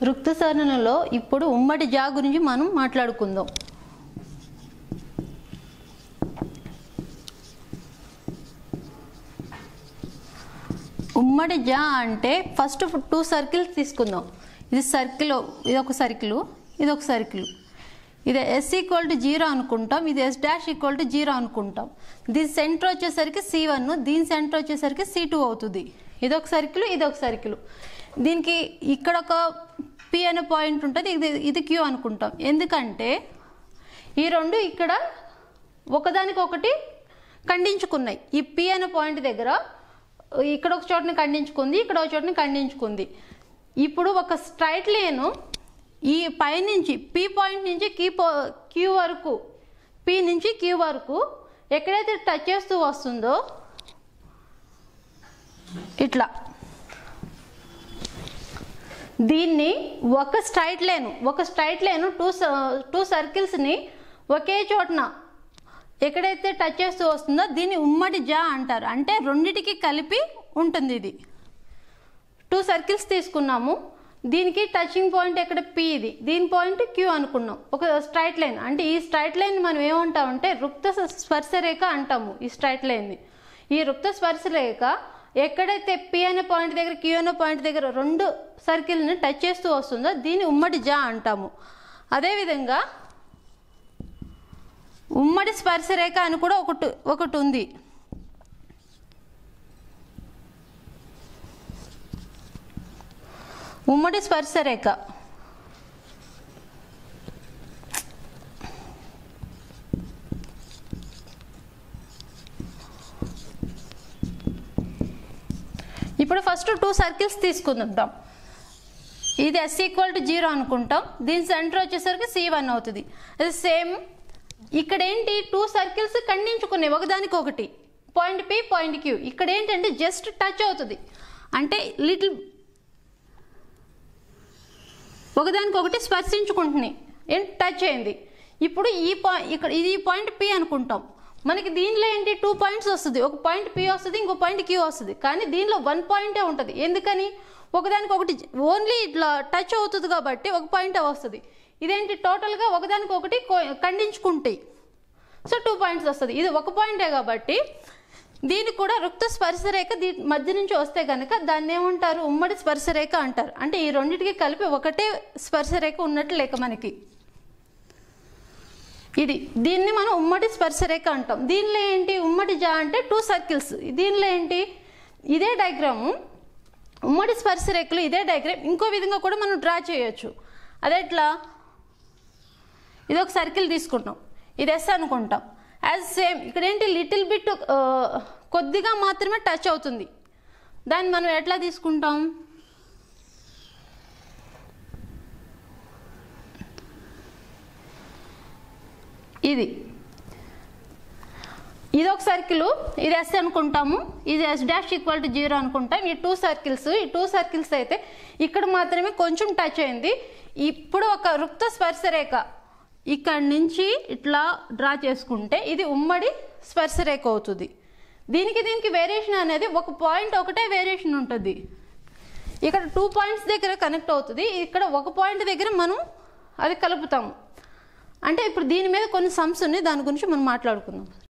వృత్త సరణిలో ఇప్పుడు ఉమ్మడి జా గురించి మనం మాట్లాడుకుందాం. ఉమ్మడి జా అంటే ఫస్ట్ 2 సర్కిల్స్ తీసుకుందాం. ఇది సర్కిల్, ఇది ఒక సర్కిల్, ఇది ఒక సర్కిల్. ఇది S = 0 అనుకుంటాం, ఇది S' = 0 అనుకుంటాం. దీని సెంటర్ వచ్చేసరికి C1, దీని సెంటర్ వచ్చేసరికి C2 అవుతుంది. ఇది ఒక సర్కిల్, ఇది ఒక సర్కిల్. దీనికి ఇక్కడ ఒక P అనే పాయింట్ ఉంటుంది, ఇది Q అనుకుంటాం. ఎందుకంటే ఈ రెండు ఇక్కడ ఒకదానికొకటి ఖండించుకున్నాయి. ఈ P అనే పాయింట్ దగ్గర ఇక్కడ ఒక చోటని ఖండించుకుంది, ఇక్కడ ఒక చోటని ఖండించుకుంది. ఇప్పుడు ఒక స్ట్రైట్ లైన్ ఈ పై నుంచి P పాయింట్ నుంచి Q వరకు, P నుంచి Q వరకు ఎక్కడైతే టచ్ చేస్తూ వస్తుందో ఇట్లా, దీన్ని ఒక స్ట్రైట్ లైన్ టూ సర్కిల్స్ని ఒకే చోటన ఎక్కడైతే టచ్ చేస్తూ వస్తుందో దీన్ని ఉమ్మడి జా అంటారు. అంటే రెండిటికి కలిపి ఉంటుంది. ఇది 2 సర్కిల్స్ తీసుకున్నాము, దీనికి టచింగ్ పాయింట్ ఎక్కడ P, ఇది దీని పాయింట్ Q అనుకున్నాం. ఒక స్ట్రైట్ లైన్ అంటే ఈ స్ట్రైట్ లైన్ మనం ఏమంటామంటే వృత్త స్పర్శరేఖ అంటాము. ఈ స్ట్రైట్ లైన్ని, ఈ వృత్త స్పర్శరేఖ ఎక్కడైతే P అనే పాయింట్ దగ్గర Q అనే పాయింట్ దగ్గర 2 సర్కిల్ని టచ్ చేస్తూ వస్తుందో దీన్ని ఉమ్మడి జా అంటాము. అదేవిధంగా ఉమ్మడి స్పర్శరేఖ అని కూడా ఒకటి ఉంది. ఉమ్మడి స్పర్శరేఖ ఇప్పుడు ఫస్ట్ 2 సర్కిల్స్ తీసుకుందాం. ఇది S = 0 అనుకుంటాం, దీని సెంటర్ వచ్చేసరికి C1 అవుతుంది. అది సేమ్ ఇక్కడ ఏంటి 2 సర్కిల్స్ ఖండించుకున్నాయి ఒకదానికొకటి, పాయింట్ P పాయింట్ Q. ఇక్కడ ఏంటంటే జస్ట్ టచ్ అవుతుంది, అంటే లిటిల్ ఒకదానికొకటి స్పర్శించుకుంటున్నాయి, ఏంటి టచ్ అయింది. ఇప్పుడు ఇక్కడ ఇది పాయింట్ P అనుకుంటాం. మనకి దీనిలో ఏంటి 2 పాయింట్స్ వస్తుంది, ఒక పాయింట్ P వస్తుంది, ఇంకో పాయింట్ Q వస్తుంది. కానీ దీనిలో 1 పాయింటే ఉంటుంది. ఎందుకని? ఒకదానికొకటి ఓన్లీ ఇట్లా టచ్ అవుతుంది కాబట్టి ఒక పాయింటే వస్తుంది. ఇదేంటి టోటల్గా ఒకదానికొకటి ఖండించుకుంటాయి, సో 2 పాయింట్స్ వస్తుంది. ఇది ఒక పాయింటే కాబట్టి దీనికి కూడా వృత్త స్పర్శరేఖ దీని మధ్య నుంచి వస్తే కనుక దాన్ని ఏమంటారు? ఉమ్మడి స్పర్శరేఖ అంటారు. అంటే ఈ రెండింటికి కలిపి ఒకటే స్పర్శరేఖ ఉన్నట్లు లేక మనకి దీన్ని మనం ఉమ్మడి స్పర్శరేఖ అంటాం. దీనిలో ఏంటి ఉమ్మడి జా అంటే 2 సర్కిల్స్. దీనిలో ఏంటి ఇదే డయాగ్రాము, ఉమ్మడి స్పర్శరేఖలు ఇదే డయాగ్రామ్ ఇంకో విధంగా కూడా మనం డ్రా చేయొచ్చు. అదెట్లా? ఇది ఒక సర్కిల్ తీసుకుంటాం, ఇది S అనుకుంటాం. యాజ్ సేమ్ ఇక్కడ ఏంటి లిటిల్ బిట్ కొద్దిగా మాత్రమే టచ్ అవుతుంది. దాన్ని మనం ఎట్లా తీసుకుంటాం? ఇది ఒక సర్కిల్, ఇది S అనుకుంటాము, ఇది S' = 0 అనుకుంటాం. ఈ 2 సర్కిల్స్ అయితే ఇక్కడ మాత్రమే కొంచెం టచ్ అయింది. ఇప్పుడు ఒక వృత్త స్పర్శరేఖ ఇక్కడ నుంచి ఇట్లా డ్రా చేసుకుంటే ఇది ఉమ్మడి స్పర్శరేఖ అవుతుంది. దీనికి వేరియేషన్ అనేది ఒక పాయింట్ ఒకటే వేరియేషన్ ఉంటుంది. ఇక్కడ 2 పాయింట్స్ దగ్గర కనెక్ట్ అవుతుంది, ఇక్కడ ఒక పాయింట్ దగ్గర మనం అది కలుపుతాము. అంటే ఇప్పుడు దీని మీద కొన్ని సమ్స్ ఉన్నాయి, దాని గురించి మనం మాట్లాడుకుందాం.